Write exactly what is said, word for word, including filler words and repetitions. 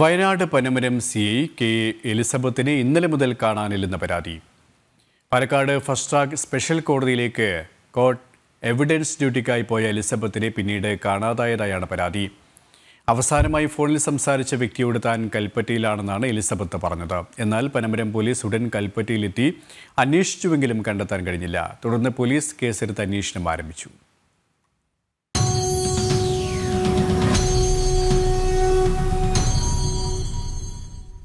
Wayanad Panamaram C I K എലിസബത്തിനെ ഇന്നലെ മുതൽ കാണാനില്ലെന്ന പരാതി. പാലക്കാട് ഫസ്റ്റ് ട്രാക്ക് സ്പെഷ്യൽ കോടതിയിലേക്ക് കോർട്ട് എവിഡൻസ് ഡ്യൂട്ടിക്കായി പോയ എലിസബത്തിനെ പിന്നീട് കാണാതായതായാണ് പരാതി. അവസാനമായി ഫോണിൽ സംസാരിച്ച വ്യക്തിയോട് താൻ കൽപ്പറ്റയിലാണെന്നാണ് എലിസബത്ത് പറഞ്ഞത്. എന്നാൽ പനമരം പോലീസ് ഉടൻ കൽപ്പറ്റയിലെത്തി അന്വേഷിച്ചുവെങ്കിലും കണ്ടെത്താൻ കഴിഞ്ഞില്ല. തുടർന്ന് പോലീസ് കേസെടുത്ത് അന്വേഷണം ആരംഭിച്ചു.